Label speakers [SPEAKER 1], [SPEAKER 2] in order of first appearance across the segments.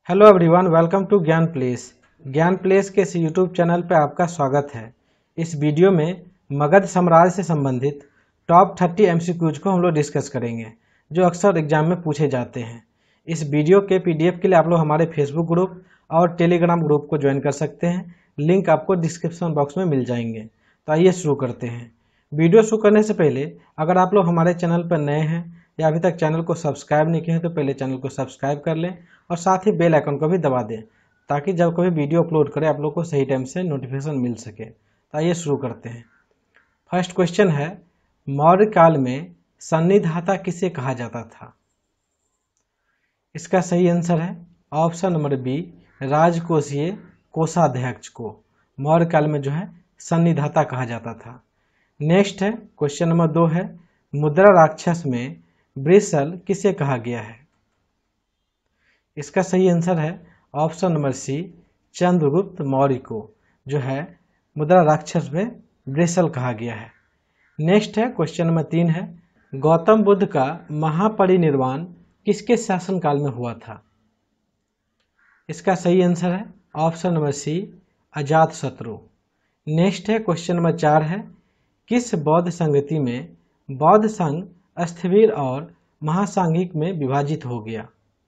[SPEAKER 1] Hello everyone, welcome to Gyan place. Gyan place के इस YouTube channel पर आपका स्वागत है। इस वीडियो में मगध साम्राज्य से संबंधित टॉप 30 एमसीक्यूज को हम लोग डिस्कस करेंगे जो अक्सर एग्जाम में पूछे जाते हैं। इस वीडियो के पीडीएफ के लिए आप लोग हमारे फेसबुक ग्रुप और टेलीग्राम ग्रुप को ज्वाइन कर सकते हैं। लिंक आपको डिस्क्रिप्शन बॉक्स में मिल जाएंगे। तो आइए शुरू करते हैं। वीडियो शुरू करने से पहले अगर आप लोग हमारे चैनल पर नए हैं या अभी तक चैनल को सब्सक्राइब नहीं किए हैं तो पहले चैनल को सब्सक्राइब कर लें और साथ ही बेल आइकन को भी दबा दें ताकि जब कभी वीडियो अपलोड करें आप लोग को सही टाइम से नोटिफिकेशन मिल सके। तो आइए शुरू करते हैं। फर्स्ट क्वेश्चन है, मौर्य काल में सन्निधाता किसे कहा जाता था? इसका सही आंसर है ऑप्शन नंबर बी, राजकोषीय कोषाध्यक्ष को मौर्य काल में जो है सन्निधाता कहा जाता था। नेक्स्ट है क्वेश्चन नंबर 2 है, मुद्रा राक्षस में ब्रिसल किसे कहा गया है? इसका सही आंसर है option number C, Chandragupta Maurya को जो है मुद्रा राक्षस में ब्रिसल कहा गया है। नेक्स्ट है क्वेश्चन नंबर 3 है, गौतम बुद्ध का महापरिनिर्वाण किसके शासनकाल में हुआ था? इसका सही आंसर है option number C, Ajatashatru. Next है क्वेश्चन नंबर 4 है, किस बौद्ध संगति में बौद्ध संघ स्थविर और महासांघिक में विभाजित हो गया?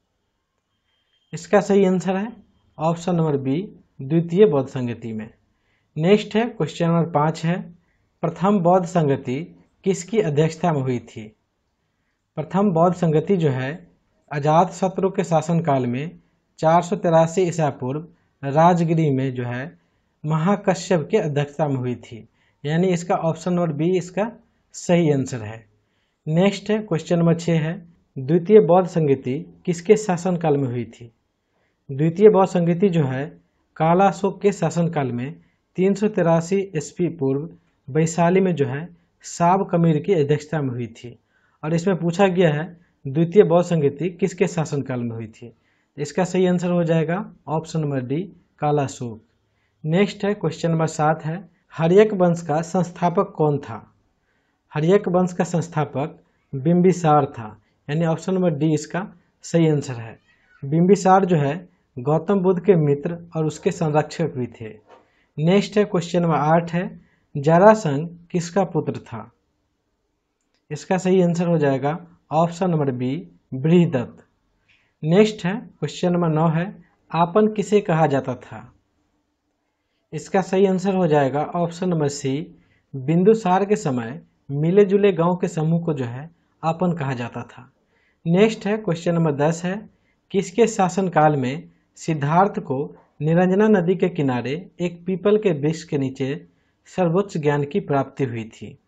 [SPEAKER 1] इसका सही आंसर है ऑप्शन नंबर बी, द्वितीय बौद्ध संगति में। नेक्स्ट है क्वेश्चन नंबर 5 है, प्रथम बौद्ध संगति किसकी अध्यक्षता में हुई थी? प्रथम बौद्ध संगति जो है अजातशत्रु के शासनकाल में 483 ईसा पूर्व राजगिरी में जो है महाकश्यप के अध्यक्षता में हुई थी, यानी इसका ऑप्शन नंबर बी इसका सही आंसर है। नेक्स्ट है क्वेश्चन नंबर 6 है, द्वितीय बौद्ध संगति किसके शासनकाल में हुई थी? द्वितीय बौद्ध संगति जो है कालाशोक के शासनकाल में 383 ईस्वी पूर्व वैशाली में जो है साब कमीर की अध्यक्षता में हुई थी। और इसमें पूछा गया है द्वितीय बौद्ध संगति किसके शासनकाल में हुई थी? इसका सही आंसर हो जाएगा option number D, Kalashoka. Next है क्वेश्चन नंबर 7 है, हर्यक वंश का संस्थापक कौन था? हर्यक वंश का संस्थापक बिंबिसार था, यानी ऑप्शन नंबर डी इसका सही आंसर है। बिंबिसार जो है गौतम बुद्ध के मित्र और उसके संरक्षक भी थे। नेक्स्ट है क्वेश्चन नंबर 8 है, जरासंध किसका पुत्र था? इसका सही आंसर हो जाएगा option number B, Brihadratha. Next है क्वेश्चन नंबर 9 है, आपन किसे कहा जाता था? इसका सही आंसर हो जाएगा ऑप्शन नंबर सी, बिंदुसार के समय मिले जुले गांव के समूह को जो है आपन कहा जाता था। नेक्स्ट है क्वेश्चन नंबर 10 है, किसके शासनकाल में सिद्धार्थ को निरंजना नदी के किनारे एक पीपल के वृक्ष के नीचे सर्वोच्च ज्ञान की प्राप्ति हुई थी?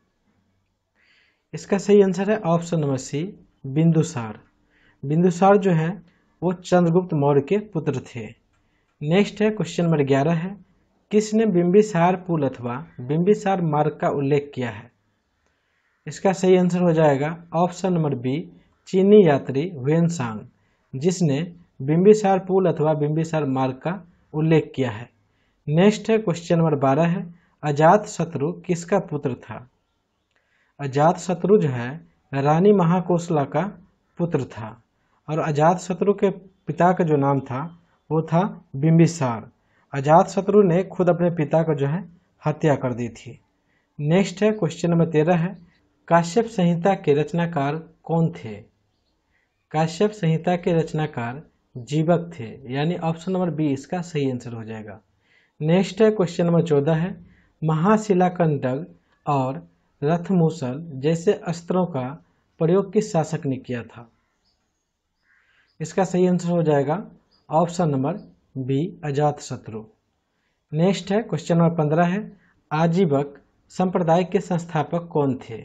[SPEAKER 1] इसका सही आंसर है option number C, Bindusara. Bindusara जो है वो चंद्रगुप्त मौर्य के पुत्र थे। नेक्स्ट है क्वेश्चन नंबर 11 है, किसने बिंबिसार पुल अथवा बिंबिसार मार्ग का उल्लेख किया है? इसका सही आंसर हो जाएगा ऑप्शन नंबर बी, चीनी यात्री हुएनसांग, जिसने बिंबिसार पुल अथवा बिंबिसार मार्ग का उल्लेख किया है। नेक्स्ट है क्वेश्चन नंबर 12 है, अजातशत्रु किसका पुत्र था? अजातशत्रु जो है रानी महाकोशला का पुत्र था और अजातशत्रु के पिता का जो नाम था वो था बिंबिसार। अजातशत्रु ने खुद अपने पिता को जो है हत्या कर दी थी। नेक्स्ट है क्वेश्चन नंबर 13 है, काश्यप संहिता के रचनाकार कौन थे? काश्यप संहिता के रचनाकार जीवक थे, यानी ऑप्शन नंबर बी इसका सही आंसर हो जाएगा। नेक्स्ट है क्वेश्चन नंबर 14 है, महाशिलाकंटक और रथमूसल जैसे अस्त्रों का प्रयोग किस शासक ने किया था? इसका सही आंसर हो जाएगा option number B, Ajatashatru. Next है क्वेश्चन नंबर 15 है, आजीवक संप्रदाय के संस्थापक कौन थे?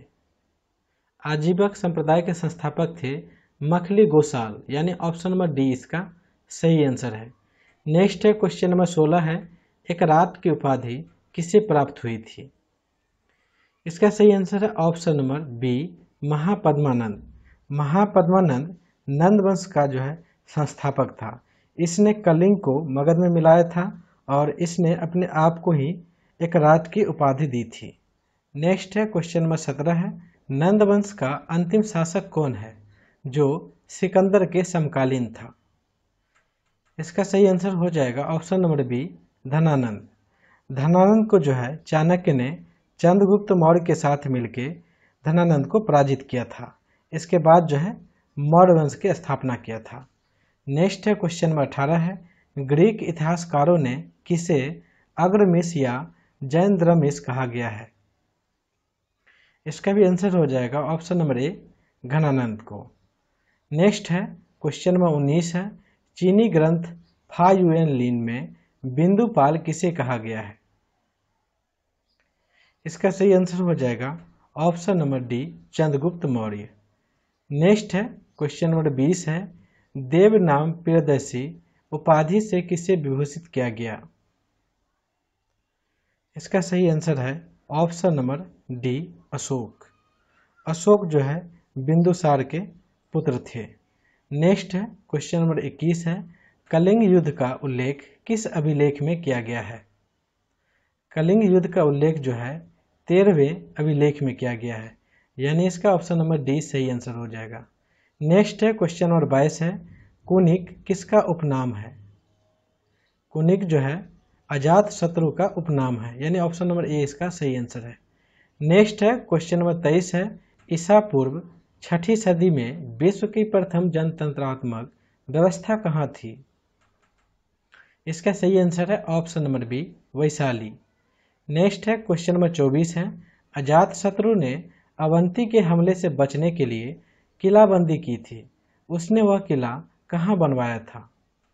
[SPEAKER 1] आजीवक संप्रदाय के संस्थापक थे मखली गोसाल, यानी ऑप्शन नंबर डी इसका सही आंसर है। नेक्स्ट है क्वेश्चन नंबर 16 है, एक रात की उपाधि किसे प्राप्त हुई थी? इसका सही आंसर है option number B, Mahapadmananda. Mahapadmananda Nanda वंश का जो है संस्थापक था। इसने कलिंग को मगध में मिलाया था और इसने अपने आप को ही एक रात की उपाधि दी थी। नेक्स्ट है क्वेश्चन नंबर 17 है, नंद वंश का अंतिम शासक कौन है जो सिकंदर के समकालीन था? इसका सही आंसर हो जाएगा option number B, Dhanananda. Dhanananda को जो है चाणक्य ने चंद्रगुप्त मौर्य के साथ मिलकर धनानंद को पराजित किया था। इसके बाद जो है मौर्य वंश की स्थापना किया था। नेक्स्ट है क्वेश्चन नंबर 18 है, ग्रीक इतिहासकारों ने किसे अग्रमिस या जैनद्रमिस कहा गया है? इसका भी आंसर हो जाएगा ऑप्शन नंबर ए, घनानंद को। नेक्स्ट है क्वेश्चन नंबर 19 है, चीनी ग्रंथ फा युएन लिन में बिंदुपाल किसे कहा गया है? इसका सही आंसर हो जाएगा option number D, Chandragupta Maurya. Next है क्वेश्चन नंबर 20 है, देव नाम प्रियदर्शी उपाधि से किसे विभूषित किया गया? इसका सही आंसर है option number D, Ashoka. Ashoka जो है बिंदुसार के पुत्र थे। नेक्स्ट है क्वेश्चन नंबर 21 है, कलिंग युद्ध का उल्लेख किस अभिलेख में किया गया है? कलिंग युद्ध का उल्लेख जो है 13वें अभिलेख में किया गया है, यानी इसका ऑप्शन नंबर डी सही आंसर हो जाएगा। नेक्स्ट है क्वेश्चन नंबर 22 है, कुनिक किसका उपनाम है? कुनिक जो है अजात शत्रु का उपनाम है, यानी ऑप्शन नंबर ए इसका सही आंसर है। नेक्स्ट है क्वेश्चन नंबर 23 है, ईसा पूर्व 6ठी सदी में विश्व की प्रथम जनतंत्रात्मक व्यवस्था कहाँ थी? इसका सही आंसर है option number B, Vaishali. Next है क्वेश्चन नंबर 24 है, अजात शत्रु ने अवंती के हमले से बचने के लिए किलाबंदी की थी, उसने वह किला कहाँ बनवाया था?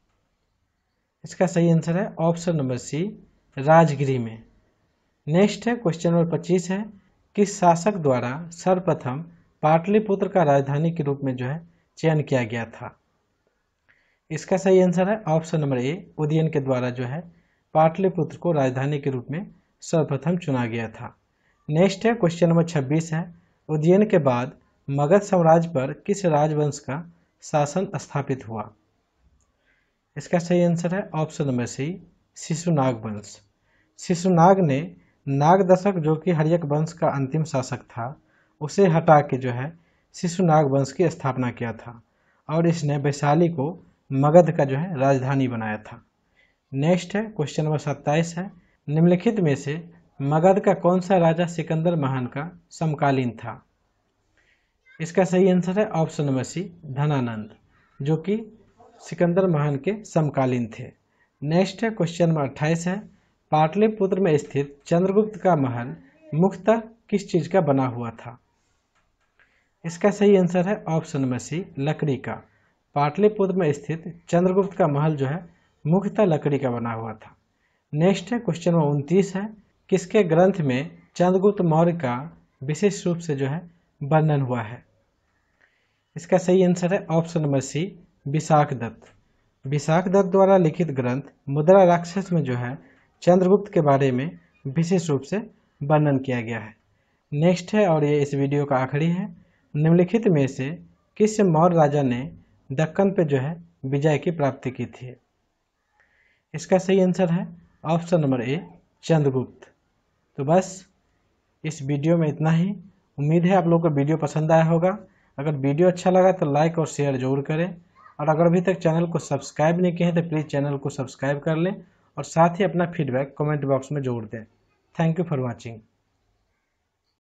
[SPEAKER 1] इसका सही आंसर है ऑप्शन नंबर सी, राजगिरी में। नेक्स्ट है क्वेश्चन नंबर 25 है, किस शासक द्वारा सर्वप्रथम पाटलिपुत्र का राजधानी के रूप में जो है चयन किया गया था? इसका सही आंसर है ऑप्शन नंबर ए, उदयन के द्वारा जो है पाटलिपुत्र को राजधानी के रूप में सर्वप्रथम चुना गया था। नेक्स्ट है क्वेश्चन नंबर 26 है, उदयन के बाद मगध साम्राज्य पर किस राजवंश का शासन स्थापित हुआ? इसका सही आंसर है ऑप्शन नंबर सी, शिशुनाग वंश। शिशुनाग ने नाग दशक जो कि हर्यक वंश का अंतिम शासक था, उसे हटा के जो है शिशुनाग वंश की स्थापना किया था और इसने वैशाली को मगध का जो है राजधानी बनाया था। नेक्स्ट है क्वेश्चन नंबर 27 है, निम्नलिखित में से मगध का कौन सा राजा सिकंदर महान का समकालीन था? इसका सही आंसर है ऑप्शन नंबर सी, धनानंद, जो कि सिकंदर महान के समकालीन थे। नेक्स्ट है क्वेश्चन नंबर 28 है, पाटलिपुत्र में स्थित चंद्रगुप्त का महल मुख्यतः किस चीज का बना हुआ था? इसका सही आंसर है ऑप्शन नंबर सी, लकड़ी का। पाटलिपुत्र में स्थित चंद्रगुप्त का महल जो है मुख्यतः लकड़ी का बना हुआ था। नेक्स्ट है क्वेश्चन नंबर 29 है, किसके ग्रंथ में चंद्रगुप्त मौर्य का विशेष रूप से जो है वर्णन हुआ है? इसका सही आंसर है option number C, Vishakha Datta. Vishakha Datta द्वारा लिखित ग्रंथ मुद्रा राक्षस में जो है चंद्रगुप्त के बारे में विशेष रूप से वर्णन किया गया है। नेक्स्ट है और ये इस वीडियो का आखिरी है, निम्नलिखित में से किस मौर्य राजा ने दक्कन पे जो है विजय की प्राप्ति की थी? इसका सही आंसर है ऑप्शन नंबर ए, चंद्रगुप्त। तो बस इस वीडियो में इतना ही। उम्मीद है आप लोगों को वीडियो पसंद आया होगा। अगर वीडियो अच्छा लगा तो लाइक और शेयर जरूर करें, और अगर अभी तक चैनल को सब्सक्राइब नहीं किए हैं तो प्लीज़ चैनल को सब्सक्राइब कर लें और साथ ही अपना फीडबैक कमेंट बॉक्स में जोड़ दें। Thank you for watching.